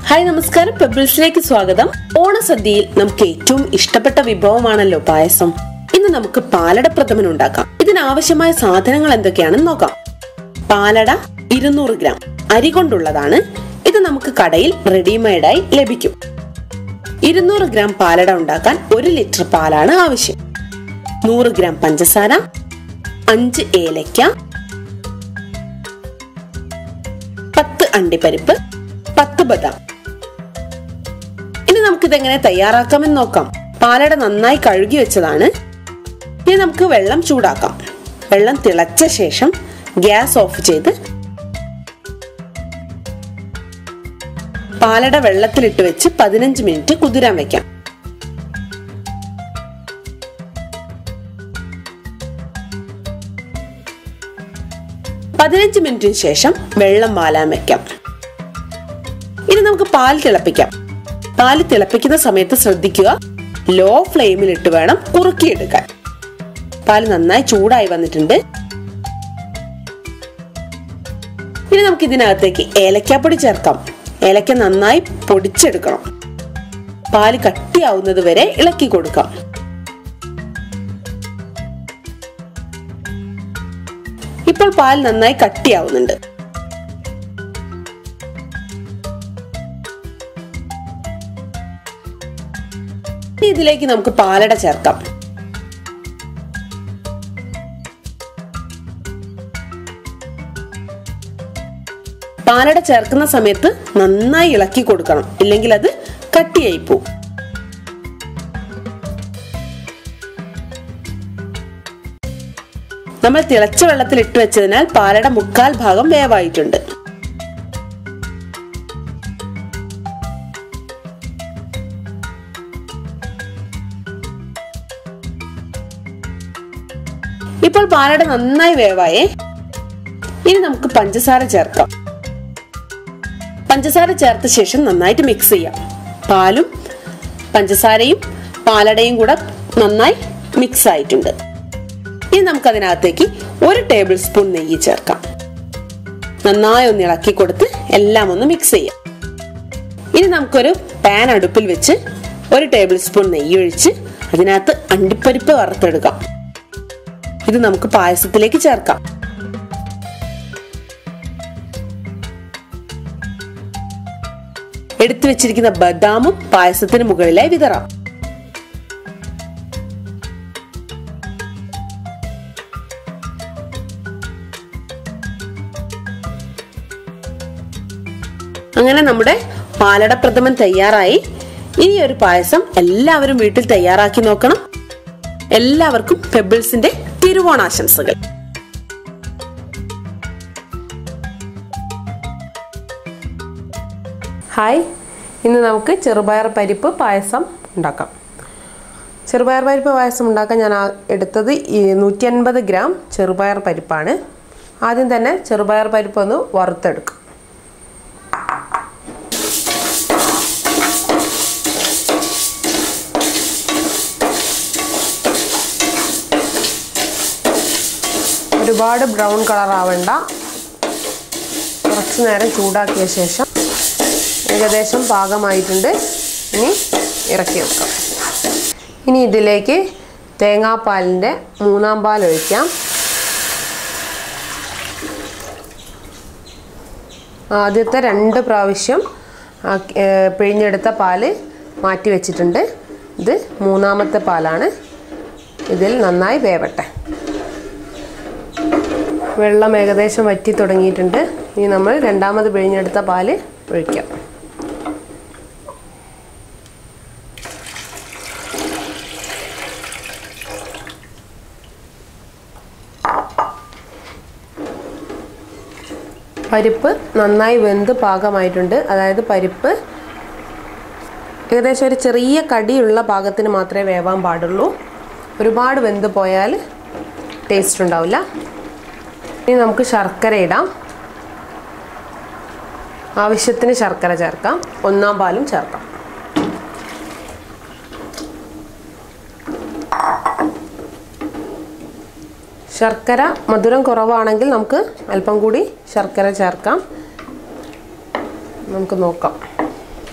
Hi നമസ്കാരം, പെബിൾസിലേക്ക് സ്വാഗതം. ഓണസദ്യയിൽ നമുക്ക് ഏറ്റവും ഇഷ്ടപ്പെട്ട വിഭവമാണല്ലോ പായസം. ഇന്ന് നമുക്ക് പാലട പ്രഥമൻ ഉണ്ടാക്കാം. ഇതിനാവശ്യമായ സാധനങ്ങൾ എന്തൊക്കെയാണെന്ന് നോക്കാം. പാലട 200 ഗ്രാം അരി കൊണ്ടുള്ളതാണ്. ഇത് നമുക്ക് കടയിൽ റെഡിമെയ്ഡായി ലഭിക്കും. 200 ഗ്രാം പാലട ഉണ്ടാക്കാൻ 1 ലിറ്റർ പാലാണ് ആവശ്യം. 100 ഗ്രാം പഞ്ചസാര, 5 ഏലക്ക, 10 അണ്ടിപ്പരിപ്പ്, 10 ബദാം. ഇനി നമുക്കിതെങ്ങനെ തയ്യാറാക്കാമെന്ന് നോക്കാം. പാലട നന്നായി കഴുകി വെച്ചതാണ്. ഇനി നമുക്ക് വെള്ളം ചൂടാക്കാം. വെള്ളം തിളച്ച ശേഷം ഗ്യാസ് ഓഫ് ചെയ്ത് പാലട വെള്ളത്തിലിട്ട് വെച്ച് 15 മിനിറ്റ് കുതിരാൻ വെക്കാം. മിനിറ്റിന് ശേഷം വെള്ളം വാലാൻ വെക്കാം. ഇനി നമുക്ക് പാൽ തിളപ്പിക്കാം. പാൽ തിളപ്പിക്കുന്ന സമയത്ത് ശ്രദ്ധിക്കുക, ലോ ഫ്ലെയിമിൽ ഇട്ട് വേണം കുറുക്കിയെടുക്കാൻ. പാൽ നന്നായി ചൂടായി വന്നിട്ടുണ്ട്. ഇനി നമുക്ക് ഇതിനകത്തേക്ക് ഏലക്കാപ്പൊടി ചേർക്കാം. ഏലക്ക നന്നായി പൊടിച്ചെടുക്കണം. പാല് കട്ടിയാവുന്നത് വരെ ഇളക്കി കൊടുക്കാം. ഇപ്പോൾ പാൽ നന്നായി കട്ടിയാവുന്നുണ്ട്. ഇതിലേക്ക് നമുക്ക് പാലട ചേർക്കാം. പാലട ചേർക്കുന്ന സമയത്ത് നന്നായി ഇളക്കി കൊടുക്കണം, ഇല്ലെങ്കിൽ അത് കട്ടിയായി പോകും. നമ്മൾ തിളച്ച വെള്ളത്തിൽ ഇട്ട് വെച്ചതിനാൽ പാലട 1/4 ഭാഗം വേവായിട്ടുണ്ട്. ഇപ്പോൾ പാലട നന്നായി വേവായേ. ഇനി നമുക്ക് പഞ്ചസാര ചേർക്കാം. പഞ്ചസാര ചേർത്ത ശേഷം നന്നായിട്ട് മിക്സ് ചെയ്യാം. പാലും പഞ്ചസാരയും പാലടയും കൂടെ നന്നായി മിക്സ് ആയിട്ടുണ്ട്. ഇനി നമുക്ക് അതിനകത്തേക്ക് 1 ടേബിൾ സ്പൂൺ നെയ്യ് ചേർക്കാം. നന്നായി ഒന്ന് ഇളക്കി കൊടുത്ത് എല്ലാം ഒന്ന് മിക്സ് ചെയ്യാം. ഇനി നമുക്കൊരു പാൻ അടുപ്പിൽ വെച്ച് 1 ടേബിൾ സ്പൂൺ നെയ്യ് ഒഴിച്ച് അതിനകത്ത് അണ്ടിപ്പരിപ്പ് വറുത്തെടുക്കാം. ഇത് നമുക്ക് പായസത്തിലേക്ക് ചേർക്കാം. എടുത്തു വെച്ചിരിക്കുന്ന ബദാമും പായസത്തിന് മുകളിലായി വിതറാം. അങ്ങനെ നമ്മുടെ പാലട പ്രഥമൻ തയ്യാറായി. ഇനി ഒരു പായസം എല്ലാവരും വീട്ടിൽ തയ്യാറാക്കി നോക്കണം. എല്ലാവർക്കും പെബിൾസിന്റെ തിരുവോണാശംസകൾ. ഹായ്, ഇന്ന് നമുക്ക് ചെറുപയർ പരിപ്പ് പായസം ഉണ്ടാക്കാം. ചെറുപയർ പരിപ്പ് പായസം ഉണ്ടാക്കാൻ ഞാൻ എടുത്തത് 150 ഗ്രാം ചെറുപയർ പരിപ്പാണ്. ആദ്യം തന്നെ ചെറുപയർ പരിപ്പ് ഒന്ന് വറുത്തെടുക്കും. ഒരുപാട് ബ്രൗൺ കളർ ആവണ്ട. കുറച്ച് നേരം ചൂടാക്കിയ ശേഷം ഏകദേശം പാകമായിട്ടുണ്ട്. ഇനി ഇറക്കി വെക്കാം. ഇനി ഇതിലേക്ക് തേങ്ങാപ്പാലിൻ്റെ 3-ാം പാൽ ഒഴിക്കാം. ആദ്യത്തെ 2 പ്രാവശ്യം പിഴിഞ്ഞെടുത്ത പാല് മാറ്റി വെച്ചിട്ടുണ്ട്. ഇത് 3-ാമത്തെ പാലാണ്. ഇതിൽ നന്നായി വേവട്ടെ. വെള്ളം ഏകദേശം വറ്റി തുടങ്ങിയിട്ടുണ്ട്. ഇനി നമ്മൾ 2ാമത് പിഴിഞ്ഞെടുത്ത പാല് ഒഴിക്കാം. പരിപ്പ് നന്നായി വെന്ത് പാകമായിട്ടുണ്ട്. അതായത് പരിപ്പ് ഏകദേശം ഒരു ചെറിയ കടിയുള്ള പാകത്തിന് മാത്രമേ വേവാൻ പാടുള്ളൂ. ഒരുപാട് വെന്ത് പോയാൽ ടേസ്റ്റ് ഉണ്ടാവില്ല. ഇനി നമുക്ക് ശർക്കര ഇടാം. ആവശ്യത്തിന് ശർക്കര ചേർക്കാം. 1-ാം പാലും ചേർക്കാം. ശർക്കര മധുരം കുറവാണെങ്കിൽ നമുക്ക് അല്പം കൂടി ശർക്കര ചേർക്കാം. നമുക്ക് നോക്കാം.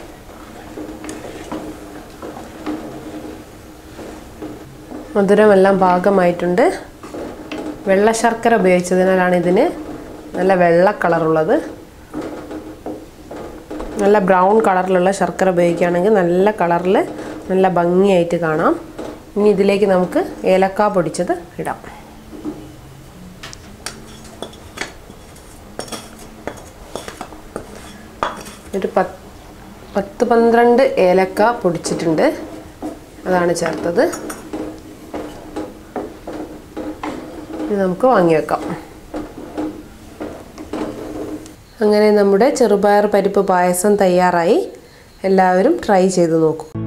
മധുരമെല്ലാം പാകമായിട്ടുണ്ട്. വെള്ള ശർക്കര ഉപയോഗിച്ചതിനാലാണ് ഇതിന് നല്ല വെള്ള കളറുള്ളത്. നല്ല ബ്രൗൺ കളറിലുള്ള ശർക്കര ഉപയോഗിക്കുകയാണെങ്കിൽ നല്ല കളറിൽ നല്ല ഭംഗിയായിട്ട് കാണാം. ഇനി ഇതിലേക്ക് നമുക്ക് ഏലക്ക പൊടിച്ചത് ഇടാം. ഒരു 10-12 ഏലക്ക പൊടിച്ചിട്ടുണ്ട്, അതാണ് ചേർത്തത്. ഇത് നമുക്ക് വാങ്ങി വെക്കാം. അങ്ങനെ നമ്മുടെ ചെറുപയർ പരിപ്പ് പായസം തയ്യാറായി. എല്ലാവരും ട്രൈ ചെയ്ത് നോക്കൂ.